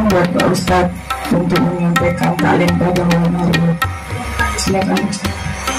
buat Pak Ustadz untuk menyampaikan taklim pada malam hari ini. Silakan Ustadz.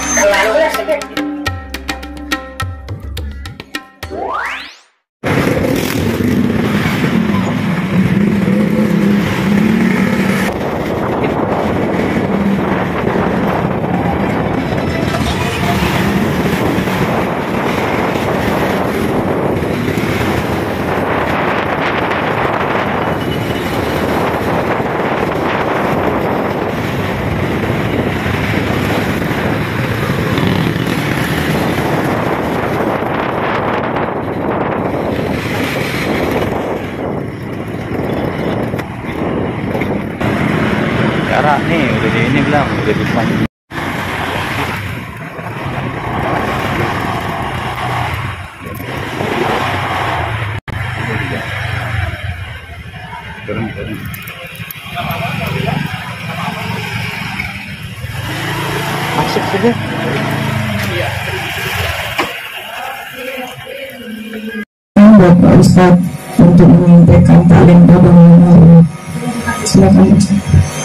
Nih udah di ini bilang udah di depan. Turun. Masuk saja. Buat Pak Ustadz untuk menyampaikan taklim pada malam hari ini. Silakan Ustadz.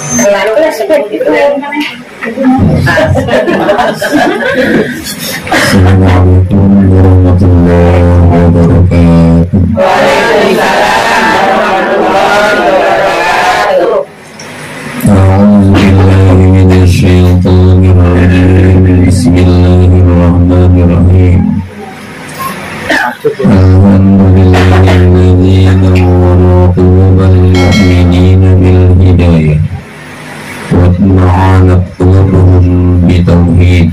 Assalamualaikum warahmatullahi wabarakatuh. Waalaikumsalam warahmatullahi wabarakatuh. A'udzubillahi minasyaitonir rajim. Bismillahirrahmanirrahim. Alhamdulillahilladzi nawwara qulubal mu'minina bil hidayah وَاطْمَأَنَّتْ قُلُوبُهُمْ بِالتَّوْحِيدِ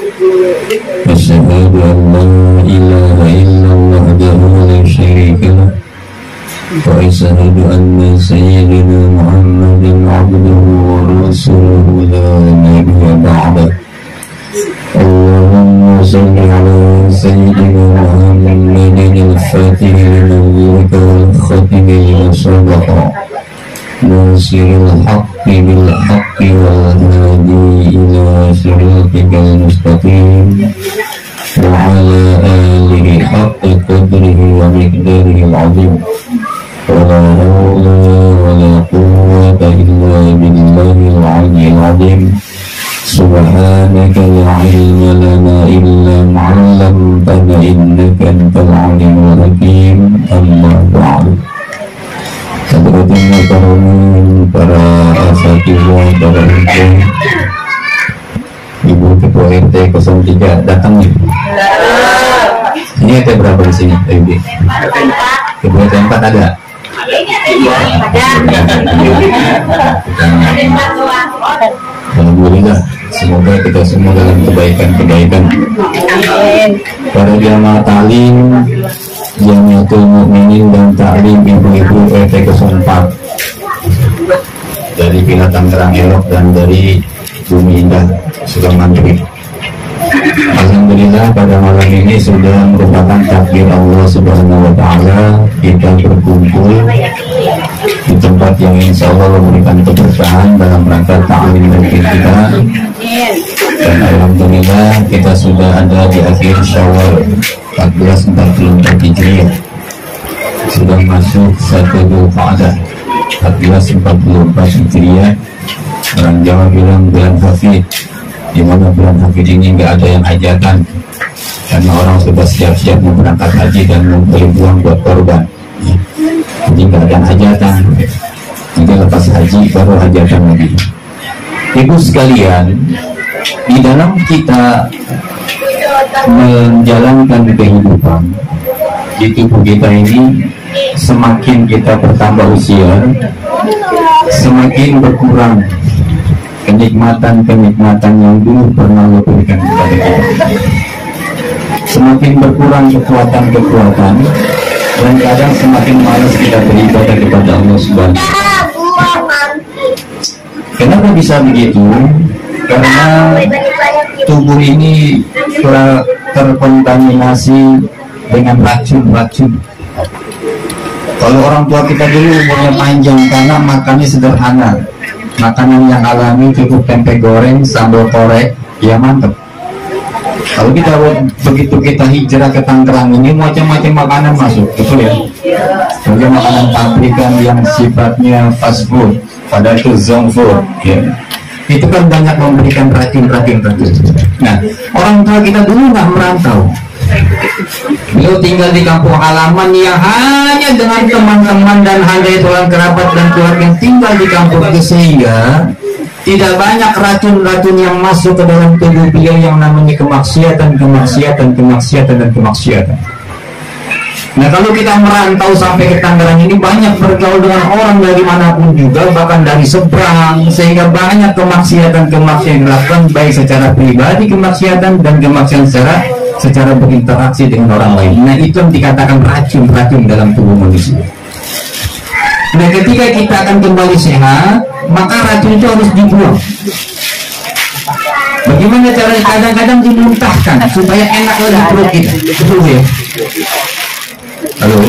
أشهد أن لا إله إلا الله وحده لا شريك له وأشهد أن سيدنا محمدا عبده ورسوله لا نبي بعده اللهم صل على سيدنا محمد الفاتح لما أغلق والخاتم لما سبق ناصر الحق بالحق والهادي إلى صراطك المستقيم وعلى آله حق قدره ومقداره العظيم ولا حول ولا قوة إلا بالله العلي العظيم سبحانك لا علم لنا إلا ما علمتنا إنك أنت العليم الحكيم أما بعد. Hadirin karamin, para asatidz, para ibu ketua RT 03 datang nih. Ini RT berapa di sini? Ketua RT 4 ada? Alhamdulillah, semoga kita semua dalam kebaikan-kebaikan. Para jamaah talim, Jamiatul Mukminin dan Taklim ibu-ibu RT 04 dari Villa Tangerang Elok dan dari Bumi Indah Sukamantri. Alhamdulillah pada malam ini sudah merupakan takdir Allah Subhanahu wa Ta'ala kita berkumpul di tempat yang insya Allah memberikan keberkahan dalam rangka taklim mungkin kita. Dan alhamdulillah kita sudah ada di akhir Syawal 1444 Hijriah, sudah masuk 1 Dzulqa'dah 1444 Hijriah. Orang Jawa bilang bulan Hafid, di mana bulan Hafid ini nggak ada yang hajatan karena orang sudah siap-siap mau berangkat haji dan membeli uang buat korban. Jadi nggak ada hajatan, nanti lepas haji baru hajatan lagi. Ibu sekalian, di dalam kita menjalankan kehidupan di tubuh kita ini, semakin kita bertambah usia, semakin berkurang kenikmatan-kenikmatan yang dulu pernah Allah berikan kepada kita. Semakin berkurang kekuatan-kekuatan, dan kadang semakin malas kita beribadah kepada Allah Subhanahu wa Ta'ala. Kenapa bisa begitu? Karena tubuh ini telah terkontaminasi dengan racun-racun. Kalau orang tua kita dulu umurnya panjang karena makannya sederhana, makanan yang alami, cukup tempe goreng, sambal korek, ya mantep. Kalau begitu kita hijrah ke Tangerang ini, macam-macam makanan masuk, betul ya? Kemudian makanan pabrikan yang sifatnya fast food, padahal itu junk food, ya. Itu kan banyak memberikan racun. Nah, orang tua kita dulu nggak merantau. Beliau tinggal di kampung halaman yang hanya dengan teman-teman dan handai tulang kerabat dan keluarga yang tinggal di kampung itu, sehingga tidak banyak racun-racun yang masuk ke dalam tubuh beliau yang namanya kemaksiatan. Nah, kalau kita merantau sampai ke Tangerang ini, banyak bergaul dengan orang dari manapun juga, bahkan dari seberang, sehingga banyak kemaksiatan dilakukan, baik secara pribadi kemaksiatan dan kemaksiatan secara berinteraksi dengan orang lain. Nah, itu yang dikatakan racun dalam tubuh manusia. Nah, ketika kita akan kembali sehat, maka racun itu harus dibuang. Bagaimana caranya? Kadang-kadang dimuntahkan supaya enak lagi perut kita. Betul ya? Halo.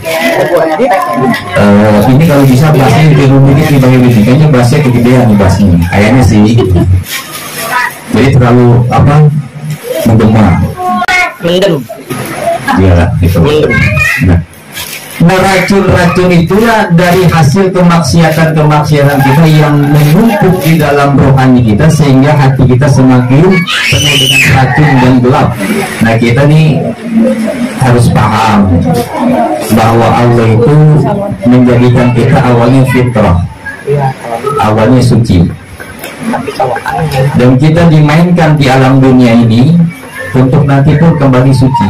Ini kalau bisa bahasnya di rumah ini dibagi-bagi. Kayaknya bahasnya kegedean nih bahasnya. Kayaknya sih. Jadi terlalu menggema. Mendem. Iya, itu. Nah, racun itulah dari hasil kemaksiatan kita yang menumpuk di dalam rohani kita, sehingga hati kita semakin penuh dengan racun dan gelap. Nah, kita nih harus paham bahwa Allah itu menjadikan kita awalnya fitrah, awalnya suci, dan kita dimainkan di alam dunia ini untuk nanti pun kembali suci.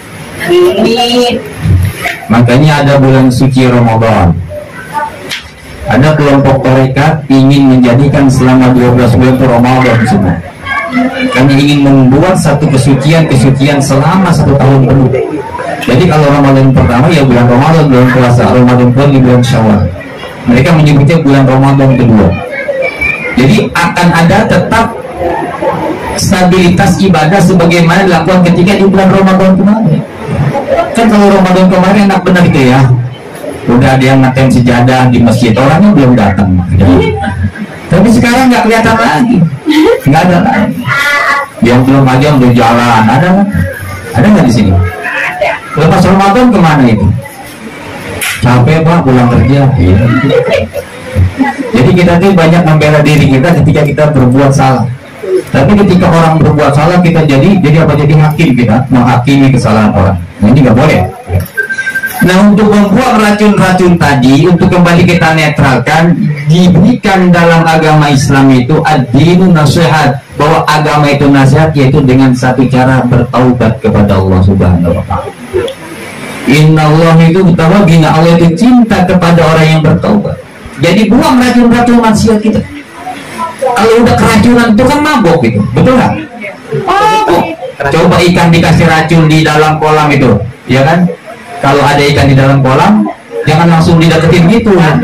Makanya ada bulan suci Ramadan. Ada kelompok tarekat ingin menjadikan selama 12 bulan itu Ramadan semua. Kami ingin membuat satu kesucian selama 1 tahun penuh. Jadi kalau Ramadan pertama ya bulan Ramadan, bulan puasa, Ramadan kedua di bulan Syawal. Mereka menyebutnya bulan Ramadan kedua. Jadi akan ada tetap stabilitas ibadah sebagaimana dilakukan ketika di bulan Ramadan kemarin. Kan kalau Ramadan kemarin enak benar gitu ya, udah ada yang ngetem sejadah di masjid, orangnya belum datang. Tapi sekarang nggak kelihatan lagi, nggak ada lagi. Yang belum aja udah jalan, ada nggak di sini? Lepas Ramadan kemana itu? Capek Pak, pulang kerja. Iya. Jadi kita tuh banyak membela diri kita ketika kita berbuat salah. Tapi ketika orang berbuat salah, kita jadi apa? Jadi hakim, kita menghakimi kesalahan orang. Nah, ini nggak boleh. Nah, untuk membuang racun-racun tadi, untuk kembali kita netralkan, diberikan dalam agama Islam itu ad-dinu nasihat, bahwa agama itu nasihat, yaitu dengan satu cara bertaubat kepada Allah Subhanahu wa Ta'ala. Inna Allah itu mutawabina, Allah itu cinta kepada orang yang bertaubat. Jadi buang racun-racun maksiat kita. Kalau udah keracunan itu kan mabok gitu, betul nggak? Mabok. Coba ikan dikasih racun di dalam kolam itu, ya kan? Kalau ada ikan di dalam kolam, jangan langsung dideketin gitu. Kan?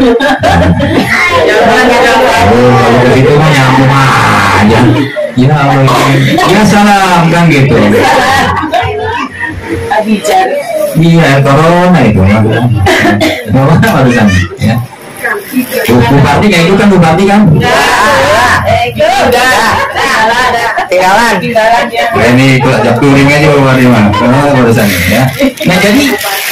Kalau begitu mah nyambung aja. Ya salam kan gitu. Iya, corona itu. Corona barusan, ya. Bupati kayak itu kan Bupati kan? Tinggalan. Ini kalau ajak touring aja Bupati mah. Barusan ya. Nah jadi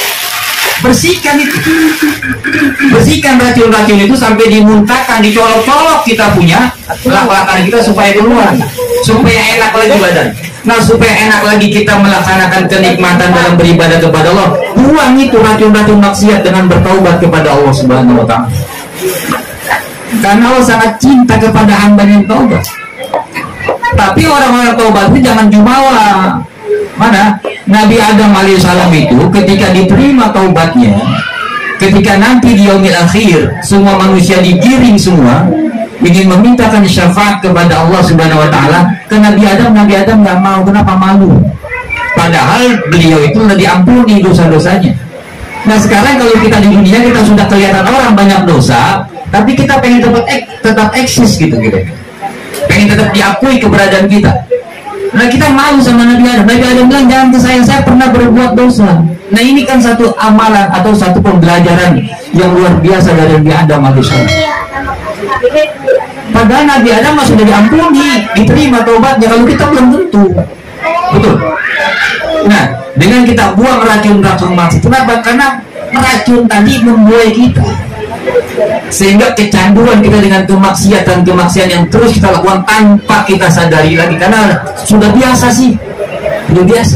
bersihkan racun-racun itu sampai dimuntahkan, dicolok-colok kita punya lakukan kita supaya keluar, supaya enak lagi badan. Nah, supaya enak lagi kita melaksanakan kenikmatan dalam beribadah kepada Allah, buang itu racun-racun maksiat dengan bertaubat kepada Allah Subhanahu wa Ta'ala. Karena Allah sangat cinta kepada hamba yang taubat. Tapi orang-orang taubat itu jangan jumawa. Mana? Nabi Adam alaihissalam itu ketika diterima taubatnya, ketika nanti di yaumil akhir semua manusia digiring semua ingin memintakan syafaat kepada Allah Subhanahu wa Ta'ala, ke Nabi Adam nggak mau. Kenapa? Malu. Padahal beliau itu sudah diampuni dosa-dosanya. Nah sekarang kalau kita di dunia, kita sudah kelihatan orang banyak dosa, tapi kita pengen tetap eksis gitu. Pengen tetap diakui keberadaan kita. Nah kita malu sama Nabi Adam. Nabi Adam bilang, jangan ke saya pernah berbuat dosa. Nah ini kan satu amalan atau satu pembelajaran yang luar biasa dari Nabi Adam alaihissalam. Padahal Nabi Adam sudah diampuni, diterima taubatnya, kalau kita belum tentu. Betul. Nah, dengan kita buang racun-racun maksiat, kenapa? Karena racun tadi membuai kita, sehingga kecanduan kita dengan kemaksiatan yang terus kita lakukan tanpa kita sadari lagi, karena sudah biasa sih, sudah biasa.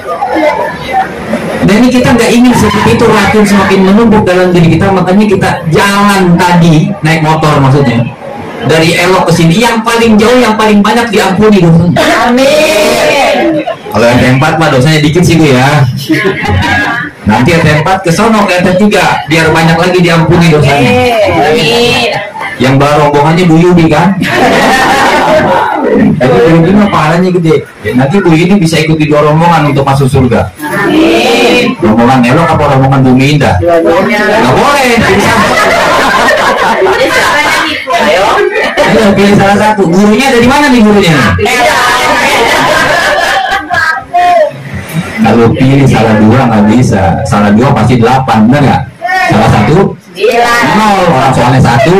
Dan ini kita nggak ingin seperti itu, racun semakin menumpuk dalam diri kita. Makanya kita jalan tadi, naik motor maksudnya, dari Elok ke sini, yang paling jauh, yang paling banyak diampuni dosanya. Amin. Kalau RT4 mah dosanya dikit sih Bu ya. Nanti RT4 ke sono ke RT3 biar banyak lagi diampuni dosanya. Amin. Yang bawa rombongannya Bu Yudi kan. Tapi Bu Yudi mah pahalanya gede. Ya, nanti Bu Yudi bisa ikut di 2 rombongan untuk masuk surga. Amin. Rombongan Elok apa rombongan Bumi Indah? Nggak boleh. Ayo pilih salah satu. Gurunya dari mana nih gurunya? Kalau pilih salah 2 nggak bisa. Salah 2 pasti 8, benar nggak? Salah 1 0, orang soalnya 1.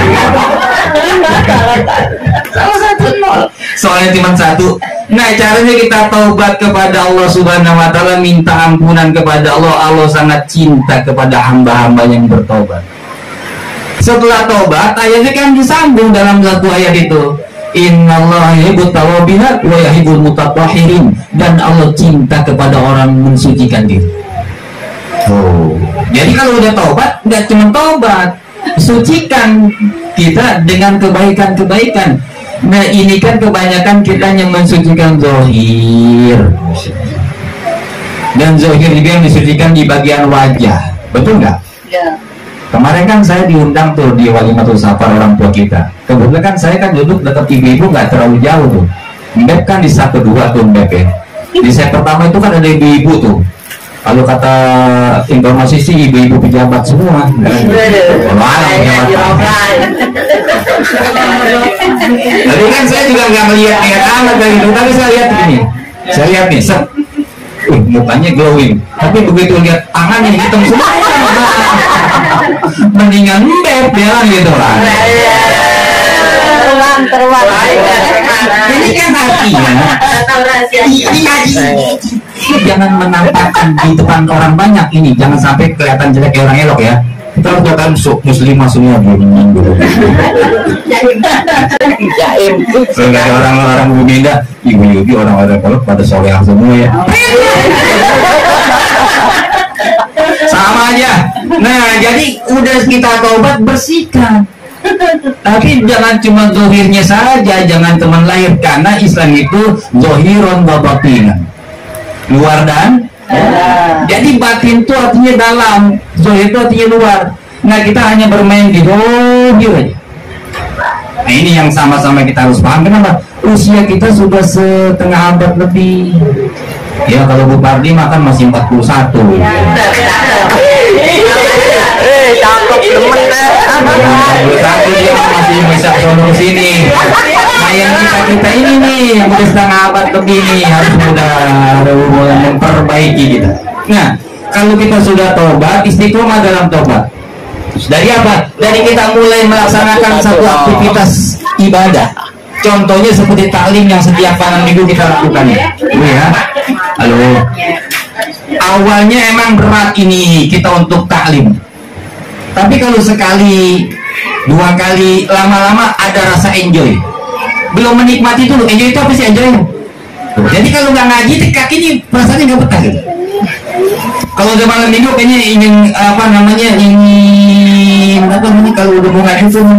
Salah 1 0. Soalnya cuma 1. Nah, caranya kita taubat kepada Allah Subhanahu wa taala, minta ampunan kepada Allah. Allah sangat cinta kepada hamba-hamba yang bertobat. Setelah tobat, ayatnya kan disambung dalam satu ayat itu. Innallaha yuhibbut tawwabina wa yuhibbul mutatahhirin, dan Allah cinta kepada orang mensucikan diri. Oh, jadi kalau udah tobat, nggak cuma tobat, sucikan kita dengan kebaikan-kebaikan. Nah, ini kan kebanyakan kita yang mensucikan zahir, dan zahir juga yang disucikan di bagian wajah, betul nggak? Ya. Kemarin kan saya diundang tuh di Walimatul Safar orang tua kita. Kebetulan kan saya kan duduk dekat ibu-ibu, nggak terlalu jauh tuh. Mbep kan di 1-2 tuh Mbep ya. Di set pertama itu kan ada ibu-ibu tuh. Kalau kata informasi sih ibu-ibu pejabat semua. Tapi kan saya juga nggak melihat anak kayak gitu. Tapi saya lihat begini. Saya lihat nih, mukanya glowing. Tapi begitu lihat tangannya hitam semua. Mendingan Mbep bilang gitu lah. Terulang. Ini kan artinya jangan menampakkan di depan orang banyak ini, jangan sampai kelihatan jelek kayak orang Elok ya. Kita harus kelihatan muslimah semua gitu. Kalau orang-orang Bumi Indah, ibu-ibu orang-orang Elok pada soleh semua ya. Sama aja. Nah, jadi udah kita taubat, bersihkan. Tapi jangan cuma zahirnya saja, jangan teman lahir, karena Islam itu zahiron wa batinan, luar dan jadi batin itu artinya dalam, zahir itu artinya luar. Nah, kita hanya bermain di zahir aja. Nah, ini yang sama-sama kita harus paham. Kenapa? Usia kita sudah setengah abad lebih. Ya, kalau Bu Pardi makan masih 41. Cakep temen dia masih bisa sono sini. Nah, yang kita ini nih yang udah setengah abad lebih nih harus mulai memperbaiki kita. Nah, kalau kita sudah tobat, istiqomah dalam tobat. Dari apa? Dari kita mulai melaksanakan satu aktivitas ibadah. Contohnya seperti taklim yang setiap malam minggu kita lakukan ya. Halo. Awalnya emang berat ini kita untuk taklim. Tapi kalau sekali, 2 kali, lama-lama ada rasa enjoy. Belum menikmati dulu, enjoy itu apa sih enjoy? Jadi kalau nggak ngaji, kaki ini perasaannya nggak betah gitu. Kalau udah malam minggu kayaknya ingin kalau udah mau ngaji itu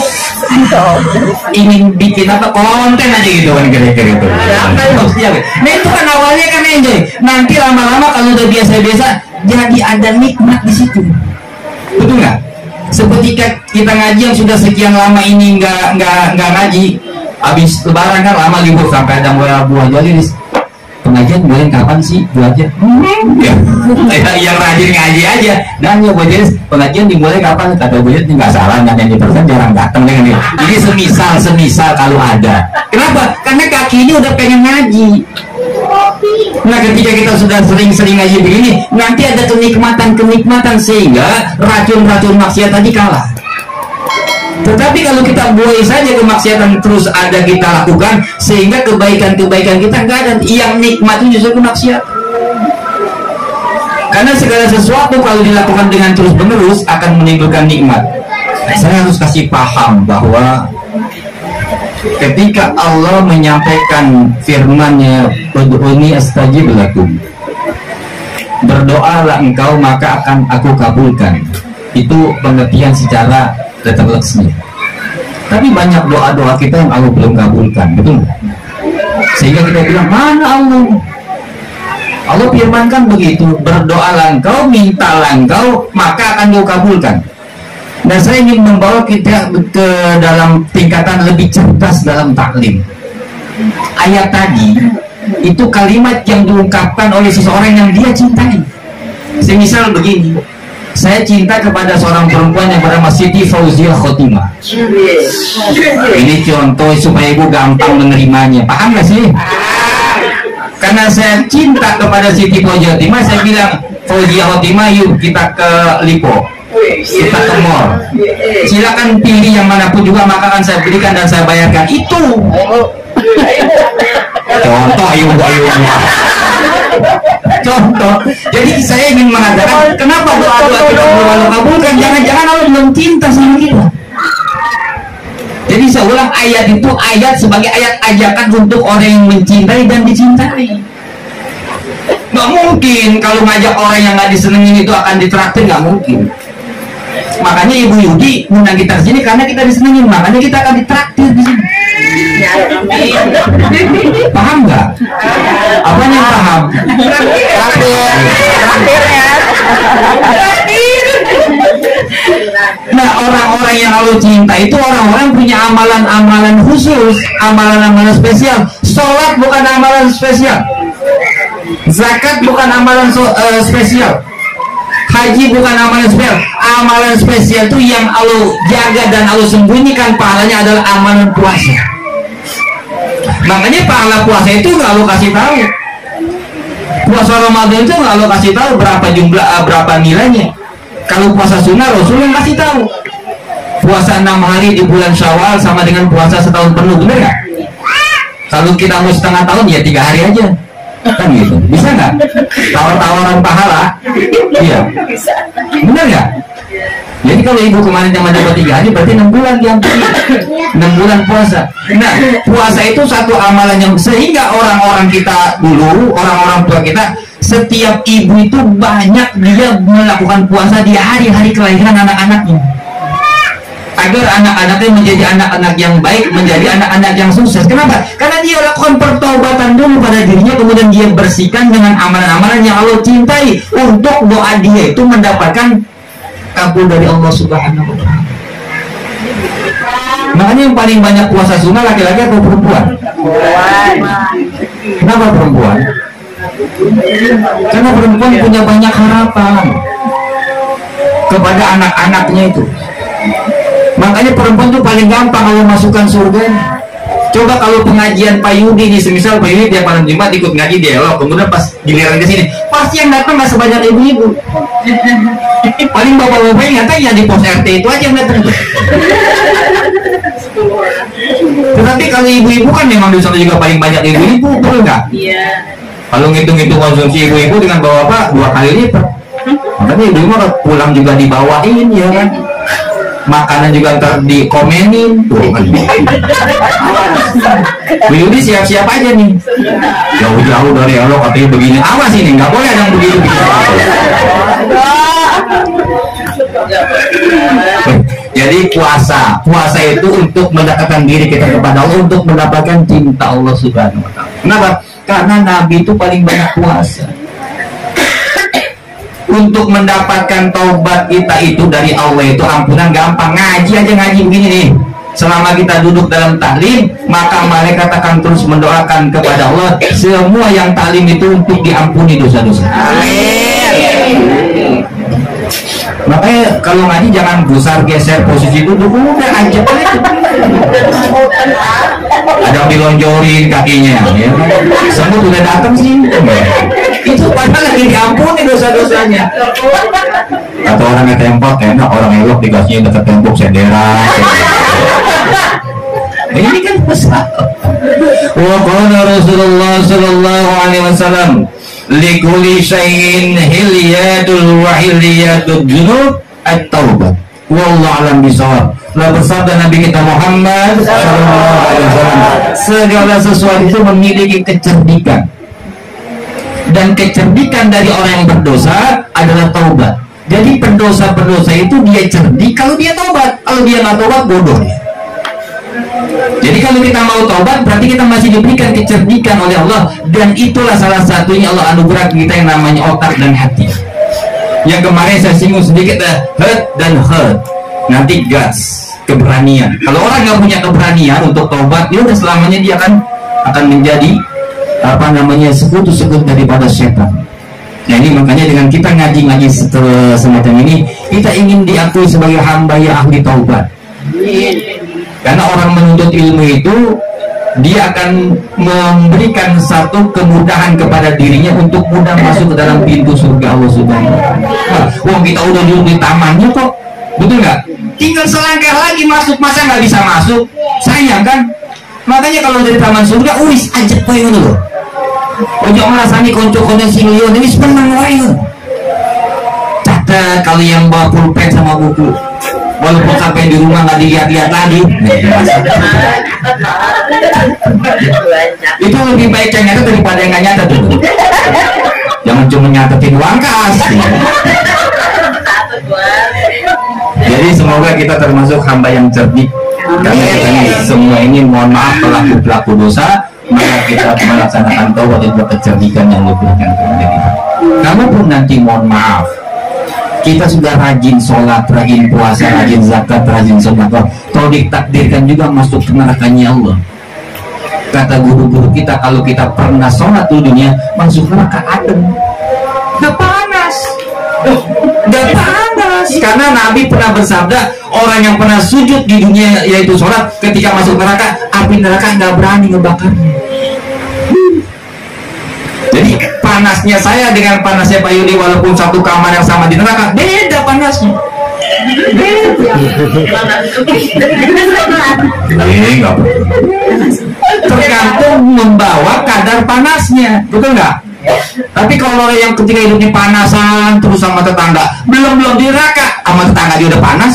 ingin bikin konten aja gitu kan kira-kira gitu. Nah, itu kan awalnya kan enjoy. Nanti lama-lama kalau udah biasa-biasa, jadi ada nikmat di situ. Betul nggak? Seperti kita ngaji yang sudah sekian lama ini nggak ngaji, habis lebaran kan lama libur sampai ada mulai buah jadi pengajian mulai kapan sih buat aja? Ya, yang rajin ngaji aja. Dan ya buat jadi pengajian dimulai kapan? Kata buat nggak salah, nyanyi persen jarang datang dengan dia. Jadi semisal kalau ada. Kenapa? Karena kaki ini udah pengen ngaji. Nah, ketika kita sudah sering-sering ngaji begini, nanti ada kenikmatan sehingga racun-racun maksiat tadi kalah. Tetapi kalau kita buai saja kemaksiatan terus ada kita lakukan, sehingga kebaikan kita nggak ada, yang nikmat itu justru kemaksiatan. Karena segala sesuatu kalau dilakukan dengan terus menerus akan menimbulkan nikmat. Saya harus kasih paham bahwa ketika Allah menyampaikan firman-Nya, "Ud'uni astajib lakum." Berdoalah engkau maka akan aku kabulkan. Itu pengertian secara letterlexnya. Tapi banyak doa-doa kita yang Allah belum kabulkan, betul nggak? Sehingga kita bilang, mana Allah? Allah firmankan begitu, berdoalah engkau, mintalah engkau, maka akan kau kabulkan. Dan saya ingin membawa kita ke dalam tingkatan lebih cerdas dalam taklim. Ayat tadi itu kalimat yang diungkapkan oleh seseorang yang dia cintai. Semisal begini, saya cinta kepada seorang perempuan yang bernama Siti Fauziah Khotimah. Ini contoh supaya ibu gampang menerimanya. Paham gak sih? Karena saya cinta kepada Siti Fauziah Khotimah, saya bilang, Fauziah Khotimah, yuk kita ke Lipo, kita ke mall, silakan pilih yang manapun juga, maka akan saya berikan dan saya bayarkan. Itu contoh, ayo contoh. Jadi saya ingin mengatakan, kenapa doa-doa kita belum Allah kabulkan? Jangan-jangan Allah belum cinta sama kita. Jadi saya ulang, ayat itu ayat sebagai ayat ajakan untuk orang yang mencintai dan dicintai. Nggak mungkin kalau ngajak orang yang nggak disenengin itu akan ditraktir, nggak mungkin. Makanya Ibu Yudi undang kita di sini karena kita disenengin, makanya kita akan ditraktir di sini. Paham nggak? Apanya yang paham? Nah, orang-orang yang Allah cinta itu orang-orang punya amalan-amalan khusus, amalan-amalan spesial. Sholat bukan amalan spesial, zakat bukan amalan spesial, haji bukan amalan spesial. Amalan spesial itu yang Allah jaga dan Allah sembunyikan pahalanya adalah amalan puasa. Makanya pahala puasa itu nggak Allah kasih tahu. Puasa Ramadan itu nggak Allah kasih tahu berapa jumlah, berapa nilainya. Kalau puasa sunnah Rasul yang kasih tahu. Puasa 6 hari di bulan Syawal sama dengan puasa setahun penuh, bener nggak? Kalau kita mau setengah tahun ya 3 hari aja, kan gitu. Bisa nggak? Tawar-tawaran pahala? Iya. Bener nggak? Jadi kalau ibu kemarin cuma dapat 3 hari, berarti 6 bulan diampuni. 6 bulan puasa. Nah, puasa itu satu amalan yang sehingga orang-orang kita dulu, orang-orang tua kita, setiap ibu itu banyak dia melakukan puasa di hari-hari kelahiran anak-anaknya, agar anak-anaknya menjadi anak-anak yang baik, menjadi anak-anak yang sukses. Kenapa? Karena dia lakukan pertobatan dulu pada dirinya, kemudian dia bersihkan dengan amalan-amalan yang Allah cintai, untuk doa dia itu mendapatkan kabul dari Allah Subhanahu wa Ta'ala. Makanya yang paling banyak puasa sunnah laki-laki atau perempuan? Kenapa perempuan? Karena perempuan punya banyak harapan kepada anak-anaknya itu. Makanya perempuan tuh paling gampang kalau masukkan surga. Coba kalau pengajian Pak Yudi nih, semisal Pak Yudi tiap malam Jumat ikut ngaji di Elok, kemudian pas giliran ke sini, pasti yang datang nggak sebanyak ibu-ibu. Paling bapak-bapak yang datang ya di pos RT itu aja yang datang. Tetapi kalau ibu-ibu kan memang di sana juga paling banyak ibu-ibu, betul nggak? Iya. Kalau ngitung-ngitung konsumsi ibu-ibu dengan bapak-bapak 2 kali lipat. Makanya ibu-ibu pulang juga dibawain, ya kan? Makanan juga ntar dikomenin tuh kan. Bu Yudi siap-siap aja nih, jauh-jauh dari Allah katanya begini, awas ini nggak boleh ada yang begitu. Jadi puasa itu untuk mendekatkan diri kita kepada Allah, untuk mendapatkan cinta Allah Subhanahu wa Ta'ala. Kenapa? Karena Nabi itu paling banyak puasa. Untuk mendapatkan taubat kita itu dari Allah itu ampunan gampang. Ngaji aja, ngaji begini nih, selama kita duduk dalam taklim, maka malaikat akan terus mendoakan kepada Allah semua yang taklim itu untuk diampuni dosa-dosa. Amin. Makanya kalau ngaji jangan gusar geser posisi duduk, udah aja. Ada yang dilonjorin kakinya, ya. Semut udah datang sih. Itu padahal lagi diampuni dosa-dosanya. Atau orang tembok enak, orang elok dikasihnya dekat tembok sendera. Ini kan besar. Wa qala Rasulullah sallallahu alaihi wasallam, Likuli syai'in hilyatul wa hilyatul junub at-taubat. Wallahu a'lam bishawab. Telah bersabda Nabi kita Muhammad sallallahu alaihi wasallam, segala sesuatu itu memiliki kecerdikan. Dan kecerdikan dari orang yang berdosa adalah taubat. Jadi pendosa-pendosa itu dia cerdik kalau dia taubat. Kalau dia nggak taubat, bodoh ya. Jadi kalau kita mau taubat, berarti kita masih diberikan kecerdikan oleh Allah. Dan itulah salah satunya Allah anugerah kita yang namanya otak dan hati. Yang kemarin saya singgung sedikit, heart dan heart. Nanti guts, keberanian. Kalau orang nggak punya keberanian untuk taubat, ya udah selamanya dia akan menjadi sekutu-sekutu daripada setan. Nah ini makanya dengan kita ngaji-ngaji semacam ini, kita ingin diakui sebagai hamba yang ahli taubat. Karena orang menuntut ilmu itu, dia akan memberikan satu kemudahan kepada dirinya untuk mudah masuk ke dalam pintu surga Allah Subhanahu wa Ta'ala. Wah, kita udah duduk di tamannya kok, betul nggak? Tinggal selangkah lagi masuk, masa nggak bisa masuk? Sayang kan? Makanya kalau dari taman surga, wis ajak poin dulu. Ojo merasani konco-konco singlion ini senang wae. Catat kalau yang bawa pulpen sama buku, walaupun sampai di rumah nggak dilihat-lihat lagi, itu lebih baik yang nyata daripada yang nggak nyata tuh. Jangan cuma nyatetin uang kas. Jadi semoga kita termasuk hamba yang cerdik. Karena kita ini semua ini, mohon maaf, pelaku dosa, maka kita melaksanakan taubat itu kecerdikan yang Allah berikan kepada kita. Kamu pun nanti mohon maaf, kita sudah rajin sholat, rajin puasa, rajin zakat, rajin sedekah, kalau ditakdirkan juga masuk ke nerakanya Allah. Kata guru-guru kita, kalau kita pernah sholat di dunia, masuk neraka adem, gak panas, gak panas. Karena Nabi pernah bersabda, orang yang pernah sujud di dunia yaitu sholat, ketika masuk neraka, api neraka gak berani ngebakarnya. Jadi panasnya saya dengan panasnya Pak Yudi, walaupun satu kamar yang sama di neraka, beda panasnya. Tergantung membawa kadar panasnya, betul nggak? Tapi kalau yang ketika hidupnya panasan terus sama tetangga, belum di neraka, sama tetangga dia udah panas.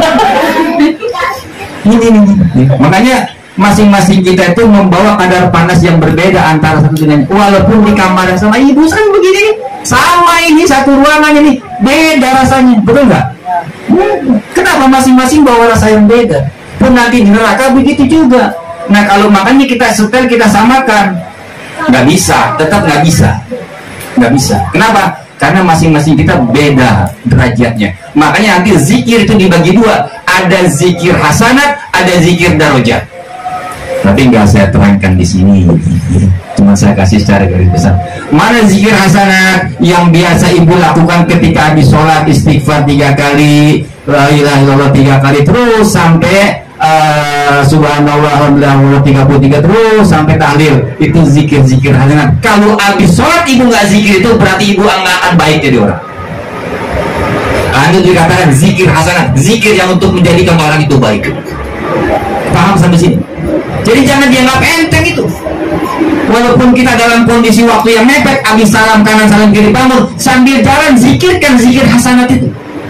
Ini. Makanya masing-masing kita itu membawa kadar panas yang berbeda antara satu dengan, walaupun di kamar yang sama, ibu saya begini, sama ini satu ruangan ini, beda rasanya, betul nggak? Kenapa masing-masing bawa rasa yang beda? Pun nanti di neraka begitu juga. Nah kalau makanya kita setel, kita samakan, nggak bisa, tetap nggak bisa. Kenapa? Karena masing-masing kita beda derajatnya. Makanya nanti zikir itu dibagi dua, ada zikir hasanat, ada zikir darajat. Tapi nggak saya terangkan di sini, cuma saya kasih secara garis besar. Mana zikir hasanat yang biasa ibu lakukan ketika habis sholat, istighfar 3 kali, la ilaha illallah 3 kali, terus sampai subhanallah alhamdulillah 33 terus sampai tahlil, itu zikir hasanat. Kalau habis sholat ibu nggak zikir, itu berarti ibu nggak akan baik jadi orang. Anda dikatakan zikir hasanat, zikir yang untuk menjadikan orang itu baik. Paham sampai sini? Jadi jangan dianggap enteng itu. Walaupun kita dalam kondisi waktu yang mepet, habis salam kanan salam kiri bangun, sambil jalan zikirkan zikir hasanat itu.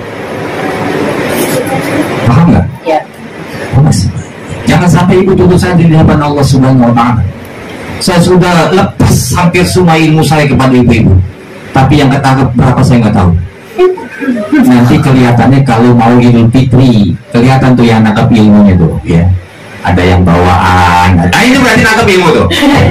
Paham nggak? Ya. Jangan sampai ibu tuduh saya di hadapan Allah Subhanahu wa Ta'ala. Saya sudah lepas hampir semua ilmu saya kepada ibu-ibu, tapi yang ketangkep berapa saya nggak tahu. Nanti kelihatannya kalau mau Idul Fitri, kelihatan tuh yang nangkap ilmunya tuh, ya. Ada yang bawaan, itu berarti nangkep ilmu tuh.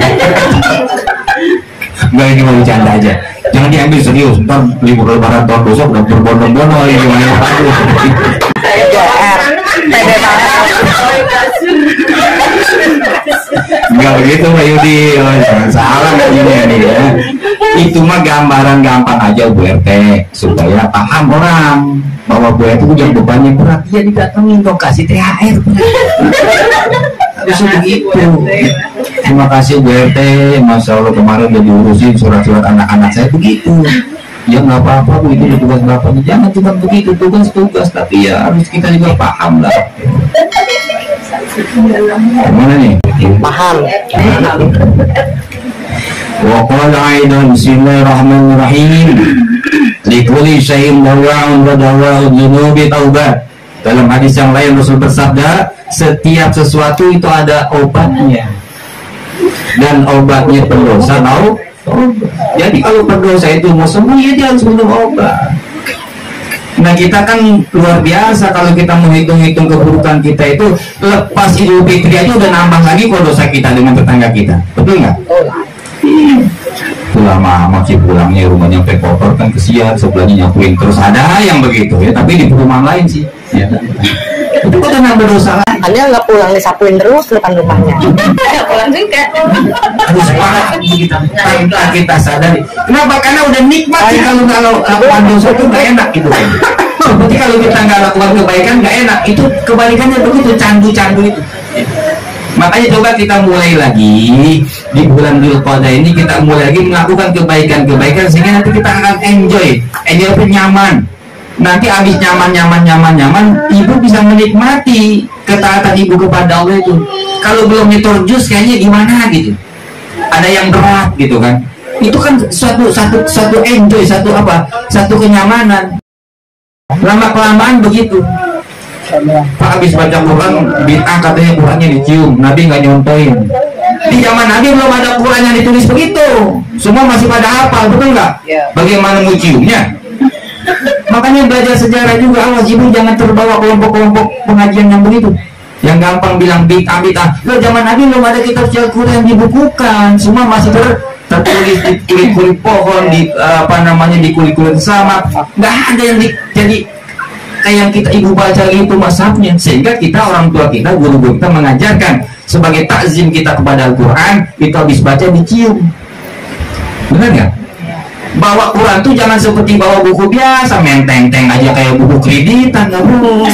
Enggak, ini mau bercanda aja. Jangan diambil serius. Ntar libur lebaran tahun besok udah berbondong-bondong lagi gimana? Saya GR. Pede banget. Enggak begitu Pak Yudi, jangan salah ini ya. Itu mah gambaran gampang aja Bu RT, supaya paham orang bahwa Bu RT itu yang bebannya berat, dia didatengin dong, kasih THR. Harus begitu. Terima kasih Bu RT, Masya Allah kemarin udah diurusin surat-surat anak-anak saya begitu. Ya nggak apa-apa Bu, itu tugas bapaknya, jangan cuma begitu, tugas-tugas, tapi ya harus kita juga paham lah. Gimana nih? Paham. Wa qala aidan bismillahirrahmanirrahim. Likulli syai'in dawa'un wa dawa'u dzunubi taubat. Dalam hadis yang lain Rasul bersabda, setiap sesuatu itu ada obatnya. Dan obatnya pendosa tahu. Jadi kalau pendosa itu mau sembuh ya dia harus minum obat. Nah kita kan luar biasa kalau kita menghitung-hitung keburukan kita itu, lepas Idul Fitri aja udah nambah lagi kalau dosa kita dengan tetangga kita, betul nggak? Pulang mama sih pulangnya rumahnya sampai kotor kan kesian, sebelahnya nyapuin terus, ada yang begitu ya, tapi di perumahan lain sih ya. Itu kan nambah dosa lagi. Makanya nggak pulang disapuin terus depan rumahnya. Nggak pulang juga. Harus semangat kita, tanpa kita sadari. Kenapa? Karena udah nikmat sih kalau lakukan dosa itu nggak enak gitu. Seperti kalau kita nggak lakukan kebaikan nggak enak. Itu kebalikannya begitu, candu-candu itu. Makanya coba kita mulai lagi di bulan Dzulqa'dah ini, kita mulai lagi melakukan kebaikan-kebaikan sehingga nanti kita akan enjoy itu nyaman. Nanti habis nyaman, ibu bisa menikmati ketaatan ibu kepada Allah itu. Kalau belum nyetor jus kayaknya gimana gitu. Ada yang berat gitu kan. Itu kan suatu enjoy, satu kenyamanan. Lama kelamaan begitu. Pak habis baca Quran, bid'ah katanya Qurannya dicium, Nabi nggak nyontoin. Di zaman Nabi belum ada Quran yang ditulis begitu. Semua masih pada hafal, betul nggak? Bagaimana mau ciumnya? Makanya belajar sejarah juga, awas ibu jangan terbawa kelompok-kelompok pengajian yang begitu, yang gampang bilang bid'ah. Loh, zaman Nabi belum ada kitab Al-Quran yang dibukukan, semua masih tertulis di kulit-kulit pohon, di di kulit-kulit sama, nggak ada yang jadi kayak yang kita ibu baca itu mazhabnya, sehingga kita orang tua kita, guru-guru kita mengajarkan sebagai takzim kita kepada Al-Quran, itu habis baca dicium, benar nggak? Bawa Quran tuh jangan seperti bawa buku biasa, menteng-teng aja kayak buku kreditan, nggak boleh.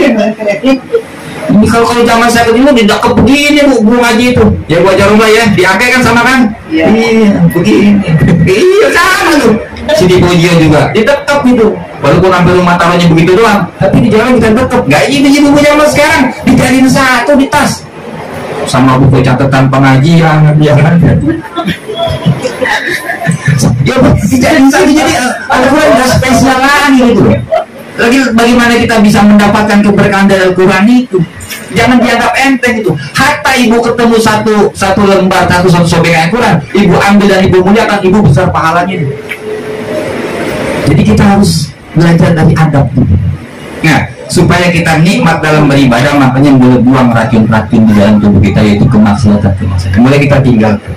Ini kalau zaman saya dulu didekap begini bu ngaji itu, ya gua ajar rumah ya, diangkat kan sama kan? Iya, begini. Iya sama tuh. Si di Pojio juga didekap gitu. Walaupun ambil rumah taruhnya begitu doang, tapi di jalan kita dekap. Gak ini buku zaman sekarang, dijadiin satu di tas, sama buku catatan pengajian, ya kan? Ya dijadiin satu, jadi Al-Quran udah spesial lagi gitu. Lagi bagaimana kita bisa mendapatkan keberkahan dari Al-Quran itu? Jangan dianggap enteng itu. Hatta ibu ketemu satu lembar, satu sobek Al-Quran, ibu ambil dan ibu muliakan, ibu besar pahalanya itu. Jadi kita harus belajar dari adab. Nah, supaya kita nikmat dalam beribadah, makanya mulai buang racun-racun di dalam tubuh kita, yaitu kemaksiatan. Mulai kita tinggalkan.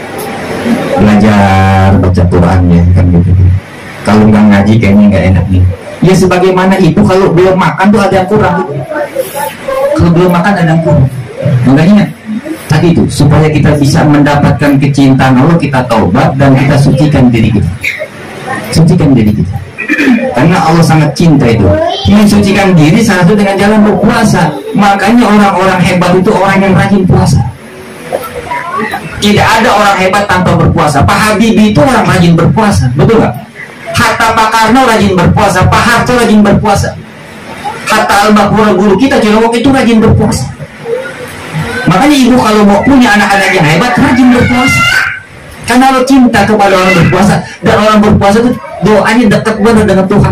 Belajar baca Qurannya kan gitu. Kalau nggak ngaji kayaknya nggak enak nih. Ya sebagaimana ibu kalau belum makan tuh ada yang kurang. Kalau belum makan ada yang kurang. Makanya tadi itu supaya kita bisa mendapatkan kecintaan Allah, kita taubat dan kita sucikan diri kita. Sucikan diri kita. Karena Allah sangat cinta itu. Mensucikan diri salah satu dengan jalan berpuasa. Makanya orang-orang hebat itu orang yang rajin puasa. Tidak ada orang hebat tanpa berpuasa. Pak Habibie itu orang rajin berpuasa, betul nggak? Hatta Pak Karno rajin berpuasa, Pak Harto rajin berpuasa, hatta Al-Mahfur guru kita Cilongok itu rajin berpuasa. Makanya ibu kalau mau punya anak-anak yang hebat, rajin berpuasa. Karena lo cinta kepada orang berpuasa, dan orang berpuasa itu doanya dekat banget dengan Tuhan.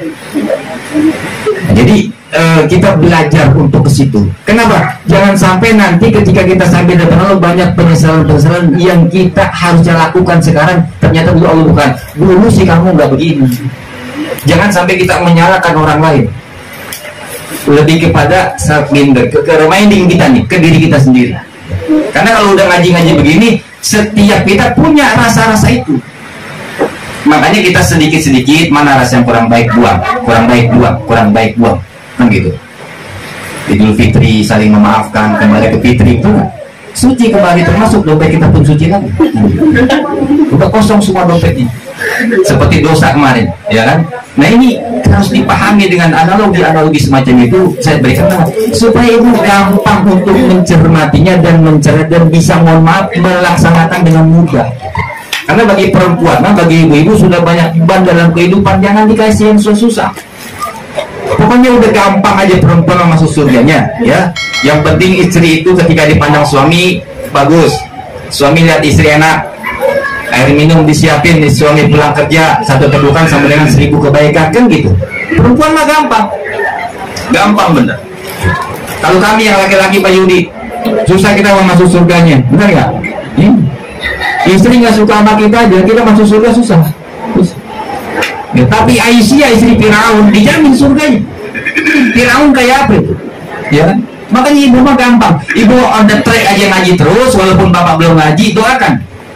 Jadi kita belajar untuk ke situ. Kenapa? Jangan sampai nanti ketika kita sampai depan Allah banyak penyesalan-penyesalan yang kita harusnya lakukan sekarang, ternyata dulu Allah bukan. Dulu sih kamu nggak begini. Jangan sampai kita menyalahkan orang lain. Lebih kepada self-binder, ke reminding kita nih, ke diri kita sendiri. Karena kalau udah ngaji-ngaji begini, setiap kita punya rasa-rasa itu. Makanya kita sedikit-sedikit mana rasa yang kurang baik buang, kurang baik buang, kan gitu. Idul Fitri saling memaafkan, kembali ke Fitri itu suci kembali, termasuk dompet kita pun suci lagi. Udah kosong semua dompetnya, seperti dosa kemarin, ya kan? Nah ini harus dipahami dengan analogi semacam itu. Saya berikan supaya ibu gampang untuk mencermatinya dan mencerna dan bisa mohon maaf melaksanakan dengan mudah. Karena bagi perempuan, bagi ibu-ibu sudah banyak beban dalam kehidupan, jangan dikasih yang susah. Pokoknya udah gampang aja perempuan masuk surganya, ya. Yang penting istri itu ketika dipandang suami bagus, suami lihat istri enak, air minum disiapin, suami pulang kerja 1 tegukan sama dengan 1000 kebaikan, kan gitu. Perempuan mah gampang bener. Kalau kami yang laki-laki Pak Yudi, susah kita mau masuk surganya, benar nggak? Istri nggak suka sama kita aja, kita masuk surga susah. Ya, tapi Aisyah istri Firaun dijamin surganya. Firaun kayak apa itu? Ya kan? Makanya ibu mah gampang. Ibu on the track aja ngaji terus, walaupun bapak belum ngaji, doakan.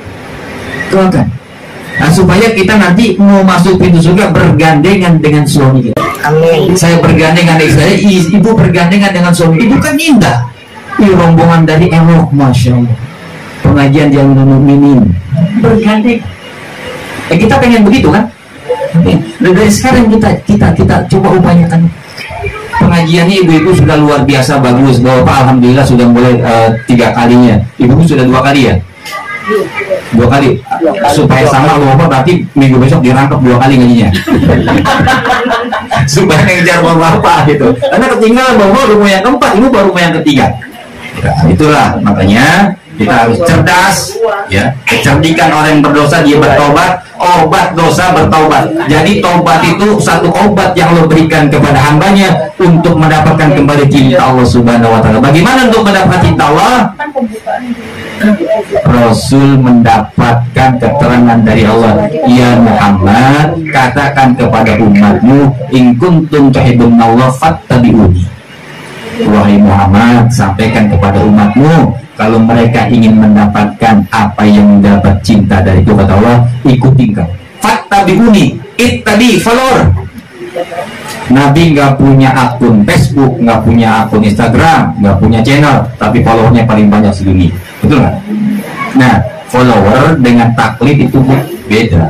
Nah, supaya kita nanti mau masuk pintu surga bergandengan dengan suami kita. Amin. Saya bergandengan dengan saya, ibu bergandengan dengan suami. Ibu kan indah. Ini rombongan dari Elok, masya Allah. Pengajian yang mukminin bergandeng. Kita pengen begitu kan? Dari sekarang kita coba upayakan. Pengajiannya ibu-ibu sudah luar biasa bagus. Bapak alhamdulillah sudah mulai 3 kalinya. Ibu sudah 2 kali ya? 2 kali. Supaya sama bapak berarti minggu besok dirangkap 2 kali ngajinya. Supaya ngejar bapak gitu. Karena ketinggalan bapak rumah yang keempat, ibu baru rumah yang ketiga. Nah, itulah makanya kita harus cerdas, ya. Kecerdikan orang yang berdosa dia bertobat, obat dosa bertobat. Jadi tobat itu satu obat yang Allah berikan kepada hambanya untuk mendapatkan kembali cinta Allah Subhanahu wa taala. Bagaimana untuk mendapatkan cinta Allah? Rasul mendapatkan keterangan dari Allah, ya Muhammad, katakan kepada umatmu, in kuntum tuhibbunallaha fattabi'uni. Wahai Muhammad, sampaikan kepada umatmu, kalau mereka ingin mendapatkan apa yang mendapat cinta dari Tuhan Allah, ikuti engkau. Fattabi'uni, ittabi, follower. Nabi nggak punya akun Facebook, nggak punya akun Instagram, nggak punya channel, tapi followernya paling banyak sedunia. Betul nggak? Nah, follower dengan taklid itu beda.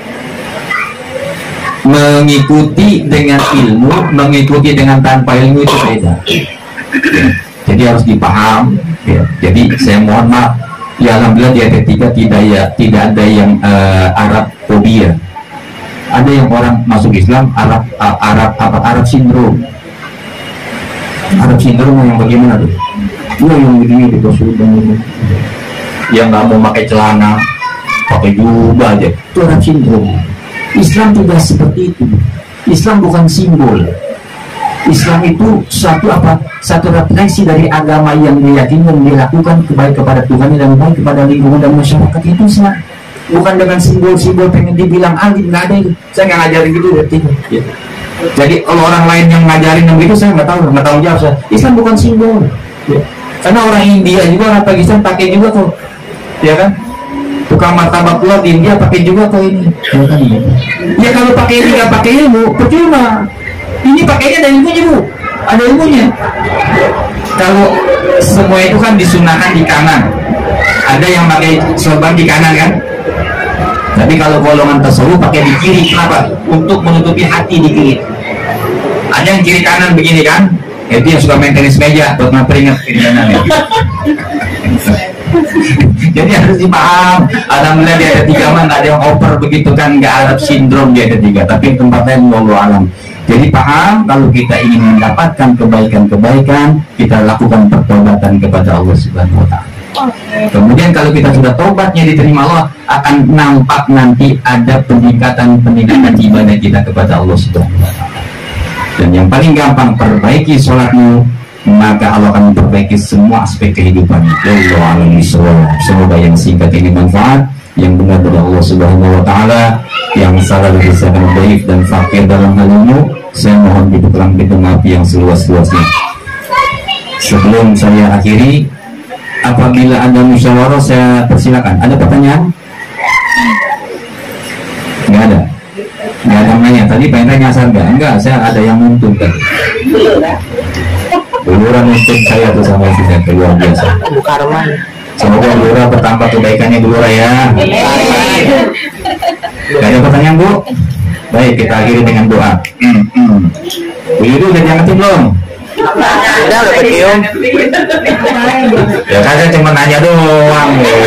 Mengikuti dengan ilmu, mengikuti dengan tanpa ilmu itu beda. Jadi harus dipaham. Ya. Jadi saya mohon maaf. Ya alhamdulillah di ayat 3 tidak ada yang Arab fobia. Ada yang orang masuk Islam Arab sindrom. Arab sindrom yang bagaimana tuh? Yang begini di sudah yang nggak mau pakai celana, pakai jubah aja, itu Arab sindrom. Islam tidak seperti itu. Islam bukan simbol. Islam itu satu refleksi dari agama yang diyakini dan dilakukan baik kepada Tuhan dan baik kepada lingkungan dan masyarakat. Itu Islam. Bukan dengan simbol-simbol pengen dibilang alim, nggak ada itu. Saya nggak ngajarin gitu ya. Jadi kalau orang lain yang ngajarin yang gitu, saya nggak tahu jawab saya. Islam bukan simbol. Ya. Karena orang India juga, orang Pakistan pakai juga kok, ya kan? Tukang martabak telur di India pakai juga kok ini. Ya, kan? Ya kalau pakai ini nggak pakai ilmu, percuma. Ini pakainya ada ilmunya bu, ada ilmunya. Kalau semua itu kan disunahkan di kanan, ada yang pakai sorban di kanan kan. Tapi kalau golongan tasawuf pakai di kiri, kenapa? Untuk menutupi hati di kiri. Ada yang kiri kanan begini kan? Itu yang suka main tenis meja buat memperingat kiri kanan ya. Jadi harus dipaham. Alhamdulillah di ayat 3 mah nggak ada yang oper begitu kan, nggak Arab sindrom di ayat 3. Tapi tempatnya wallahu alam. Jadi paham, kalau kita ingin mendapatkan kebaikan-kebaikan, kita lakukan pertobatan kepada Allah Subhanahu wa taala. Kemudian kalau kita sudah tobatnya diterima Allah, akan nampak nanti ada peningkatan ibadah kita kepada Allah Subhanahu wa taala. Dan yang paling gampang, perbaiki sholatmu, maka Allah akan memperbaiki semua aspek kehidupannya. Semoga yang singkat ini manfaat, yang benar dari Allah Subhanahu wa taala, yang salah dari saya baik dan fakir dalam hal ini, saya mohon diberkahi pintu maaf yang seluas-luasnya. Sebelum saya akhiri, apabila ada musyawarah saya persilakan. Ada pertanyaan? Nggak ada. Nggak ada nanya. Tadi pengen nyasar nggak? Enggak, saya ada yang untung tadi. Buluran untung saya tuh sama istri saya, luar biasa. Semoga Lura bertambah kebaikannya Lura ya. Gak ada pertanyaan Bu? Baik, kita akhiri dengan doa. Bu Yudu udah diangkatin belum? Udah kecium. Ya kan saya cuma nanya doang.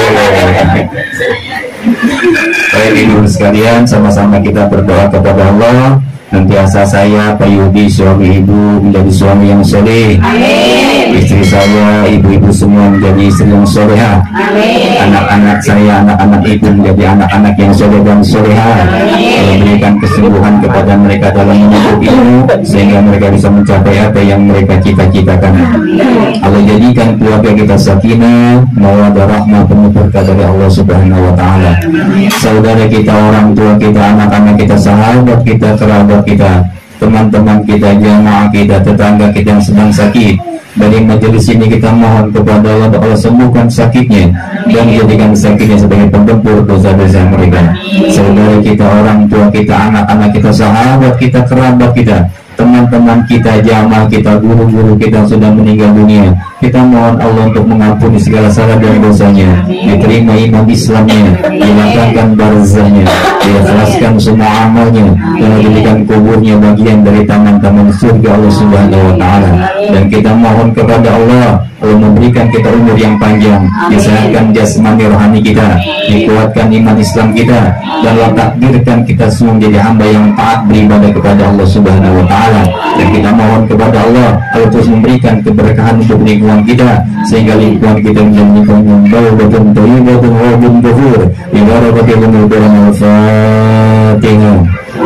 Baik ibu sekalian, sama-sama kita berdoa kepada Allah. Nanti asa saya Pak Yudi suami ibu menjadi suami yang soleh, istri saya, ibu-ibu semua menjadi istri yang soleha. Anak-anak saya, anak-anak ibu menjadi anak-anak yang soleh dan soleha. Allah berikan kesembuhan kepada mereka dalam menuntut ilmu sehingga mereka bisa mencapai apa yang mereka cita-citakan. Allah jadikan keluarga kita sakinah, mawaddah, rahmah, penuh berkah dari Allah Subhanahu wa taala. Saudara kita, orang tua kita, anak-anak kita, sahabat kita, kerabat kita, teman-teman kita, jamaah kita, tetangga kita yang sedang sakit, dari majelis ini kita mohon kepada Allah, Allah sembuhkan sakitnya dan jadikan sakitnya sebagai penggempur dosa-dosa mereka. Saudara kita, orang tua kita, anak-anak kita, sahabat kita, kerabat kita, teman-teman kita, jamaah kita, guru-guru kita yang sudah meninggal dunia, kita mohon Allah untuk mengampuni segala salah dan dosanya, diterima iman Islamnya, dilapangkan barzahnya, diikhlaskan semua amalnya, dan dijadikan kuburnya bagian dari taman-taman surga Allah Subhanahu wa taala. Dan kita mohon kepada Allah memberikan kita umur yang panjang, disehatkan jasmani rohani kita, dikuatkan iman Islam kita, dan Allah takdirkan kita semua menjadi hamba yang taat beribadah kepada Allah Subhanahu wa taala. Dan kita mohon kepada Allah terus memberikan keberkahan untuk lingkungan kita, sehingga lingkungan kita menjadi lingkungan yang baldatun thayyibatun wa rabbun ghafur. Bi barakatil Fatihah.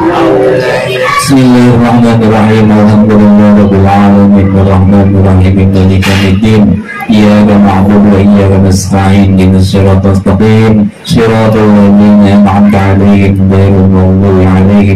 Bismillahirrahmanirrahim. Alhamdulillahirabbil alamin arrahmanir rahim maliki yaumiddin. Iyyaka na'budu wa iyyaka nasta'in ihdinas siratal mustaqim siratal ladzina an'amta 'alaihim ghairil maghdubi 'alaihim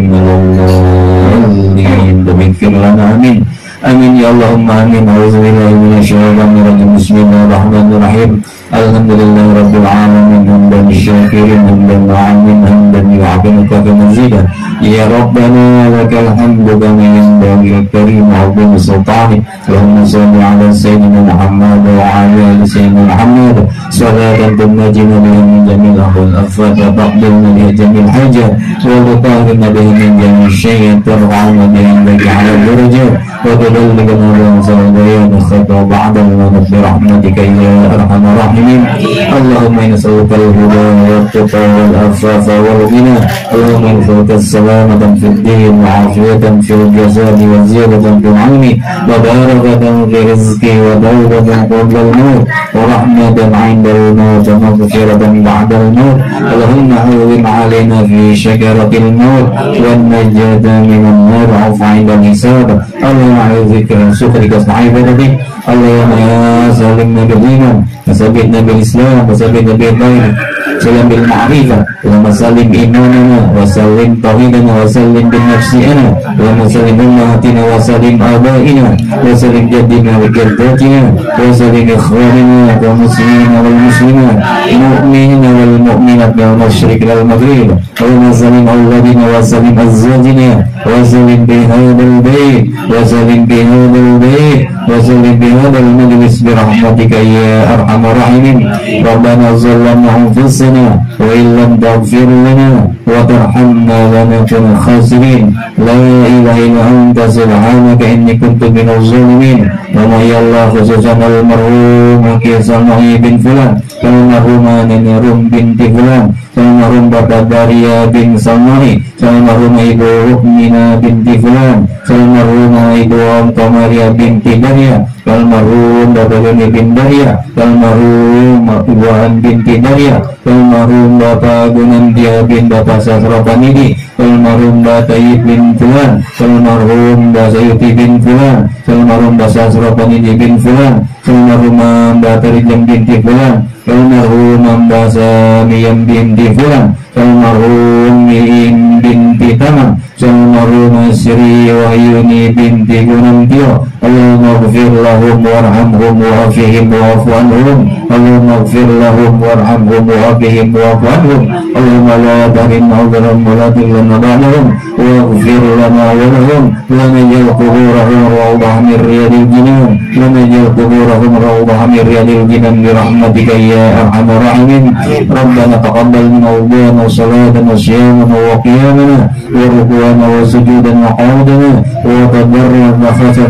waladdallin. Ighfir lana amin. Amin ya Allahumma amin. A'udzubillahi minasyaitonir rajim. Bismillahirrahmanirrahim. Alhamdulillahi rabbil alamin hamdan syakirin hamdan amin hamdan yu'abinuka kamazidah. Ya Rabbana lakal hamdu kama yanbaghi karim 'azimi sultanik. Allahumma shalli 'ala sayyidina Muhammad wa 'ala ali sayyidina Muhammad salatan tunajjina biha min jamil ahwal afat wa taqbilna biha jamil hajat wa tutahhirna biha min jamil syai'in tarfa'una biha indaka 'ala darajat wa tuballighuna biha sawayan khata ba'da al-maut bi rahmatika ya arhamar rahimin. Allahumma nas'aluka al-huda wat-tuqa wal-afafa wal-ghina. Allahumma nas'aluka salamatan fid din wa 'afiyatan fil jasadi wa ziyadatan fil 'ilmi wa barakatan fi rizqi wa dawlatan qabla al-maut wa rahmatan 'inda al-maut wa maghfiratan ba'da al-maut. Allahumma hawwin 'alaina fi shakaratil maut wa najata minan nar 'afa 'inda al-hisab. Allahumma a'udzubika min sukhrika wa ibadatik. Allahumma ya salimna bil iman wa sabbitna bil islam wa sabbitna bil khair salam bil ma'rifah wa salim imanana wa salim tauhidana wa salim bin nafsina wa salim ummatina wa salim abaina wa salim jaddina wa jaddatina wa salim ikhwanina wa muslimina wal muslimat mu'minina wal mu'minat wal masyriq wal maghrib wa salim awladina wa salim azwajina wa salim bi hadzal bait wa salim bi hadzal bait wa salim bi hadzal majlis bi rahmatika ya arhamar rahimin. Rabbana zalamna anfusana wa illam taghfir lana wa tarhamna lanakunanna khasirin. La ilaha illa anta subhanaka inni kuntu minaz zalimin. Wa ma yallah khususan al-marhum Kisamahi bin Fulan, al-marhum Nenerum binti Fulan, al-marhum Bapak Daria bin Salmani, al-marhum Ibu Rukmina binti Fulan, al-marhum Ibu Omta Maria binti Daria, al-marhum Bapak Gani bin Daria, al-marhum Ibu An binti Daria, al-marhum Bapak Gunandia bin Bapak Sasrapanidi, al-marhum Bapak Tayyib bin Fulan, al-marhum Bapak Sayuti bin Fulan, al-marhum Bapak Sasrapanidi bin Fulan, al-marhum Bapak Tarijam binti Fulan, al-marhum Bapak Samiyam binti Fulan, al-marhum Mi'im binti Tamam, al-marhum Sri Wahyuni binti Gunantio. Allahumma ighfir lahum warhamhum wa'afihim wa'afu anhum. Allahumma ighfir lahum warhamhum wa'afihim wa'afu anhum. Allahumma la tahrimna udhram wa la tudhilna ba'dahum waghfir lana wa lahum wa naj'al quburahum rawdah min riyadil jinan wa naj'al quburahum rawdah min riyadil jinan bi rahmatika ya arhamar rahimin. Rabbana taqabbal minna wudu'ana wa salatana wa siyamana wa qiyamana wa ruku'ana wa sujudana wa qa'udana wa tadarru'ana wa khashyata 'abdika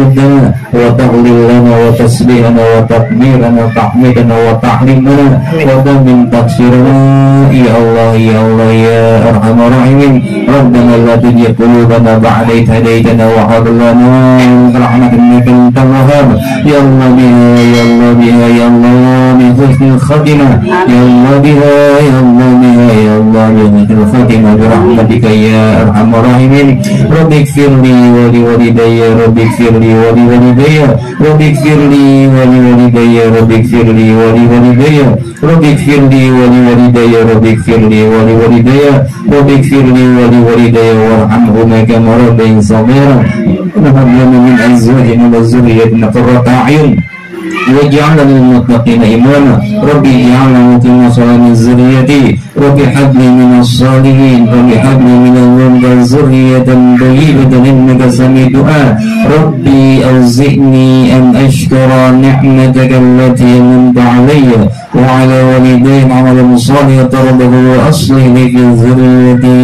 ومجدنا وتغلل لنا وتسبيحنا وتكبيرنا وتحميدنا وتعليمنا وتمن تقصيرنا يا الله يا الله يا أرحم الراحمين ربنا لا تزغ قلوبنا بعد إذ هديتنا وهب لنا من رحمتك إنك أنت الوهاب يا الله بها يا الله بها يا الله بحسن الخاتمة يا الله بها يا الله بها يا الله بحسن الخاتمة برحمتك يا أرحم الراحمين رب اغفر لي ولوالدي رب اغفر لي ولوالدي رب اغفر لي ولوالدي رب اغفر لي ولوالدي رب اغفر لي ولوالدي رب اغفر لي ولوالدي رب اغفر لي ولوالدي وارحمهما كما ربياني صغيرا وهب لنا من أزواجنا وذريتنا قرة أعين واجعلنا للمتقين إماما ربي اجعلنا مقيم صلاة من ذريتي ربي هب لي من الصالحين ربي هب لي من الولد ذرية طيبة إنك سميع الدعاء ربي أوزعني أن أشكر نعمتك التي أنعمت علي وعلى والدي عملا صالحا ترضه وأصلح لي في ذريتي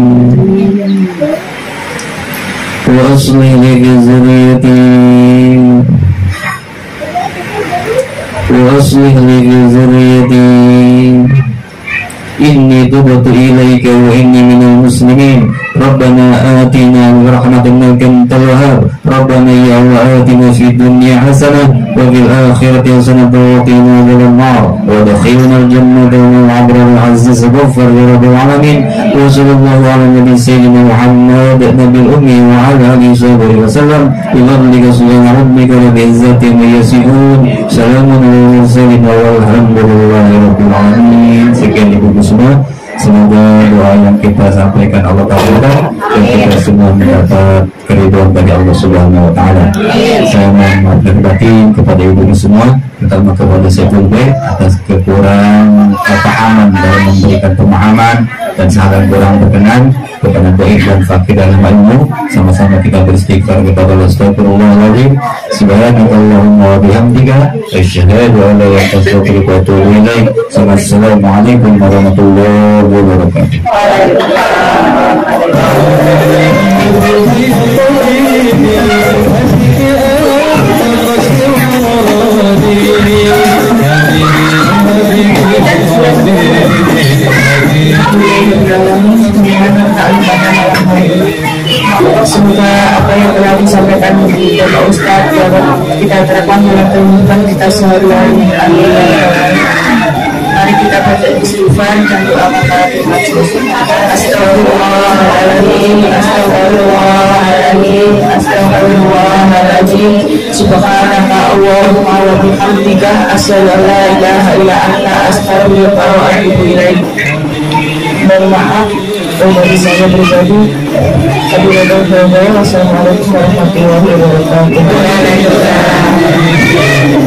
وأصلح لي في ذريتي وأصلح لي في ذريتي إني تبت إليك وإني من المسلمين ربنا آتنا برحمة إنك أنت الوهاب ربنا يا الله آتنا في الدنيا حسنة وفي الآخرة حسنة وقنا عذاب النار وادخلنا الجنة ومن الأبرار العزيز غفر يا رب العالمين وصلى الله على النبي سيدنا محمد نبي الأمي وعلى آله وصحبه وسلم بفضلك سبحان ربك رب العزة عما يصفون سلام على المرسلين والحمد لله رب العالمين. Sekian ibu semua, semoga doa yang kita sampaikan Allah kabulkan dan kita semua mendapat keridhaan dari Allah Subhanahu wa Ta'ala. Saya mohon maaf lahir batin kepada ibu semua, terutama kepada Saiful Bey atas kekurangan kepahaman dalam memberikan pemahaman dan saran kurang berkenan kepada baik dan fakir dalam ilmu. Sama-sama kita beristighfar kepada Allah. Astagfirullahaladzim. Subhanakallahumma wa bihamdika asyhadu an la ilaha illa anta astaghfiruka wa atubu ilaik. Assalamualaikum warahmatullahi wabarakatuh. Semoga apa yang telah disampaikan di Bapak Ustadz dapat kita terapkan dalam kehidupan kita sehari-hari. Amin. Mari kita baca istighfar dan doa kafaratul majlis. Astagfirullahaladzim, astagfirullahaladzim, astagfirullahaladzim. Subhanaka Allahumma wa bihamdika asyhadu an la ilaha illa anta astaghfiruka wa atubu ilaik. Mohon maaf dari saya pribadi. Wassalamualaikum warahmatullahi wabarakatuh.